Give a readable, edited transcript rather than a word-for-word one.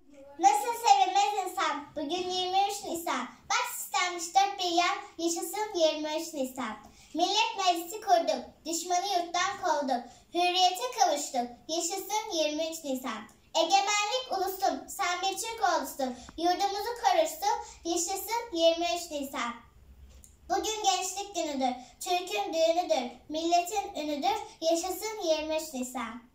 Nasıl sevinmez insan? Bugün 23 Nisan. Bak sistemmiş dört bir yan, yaşasın 23 Nisan. Millet Meclisi kurduk, düşmanı yurttan kovduk. Hürriyete kavuştuk, yaşasın 23 Nisan. Egemenlik ulusum, sen bir Türk ulusun. Yurdumuzu korursun, yaşasın 23 Nisan. Bugün gençlik günüdür, Türk'ün düğünüdür, milletin ünüdür, yaşasın 23 Nisan.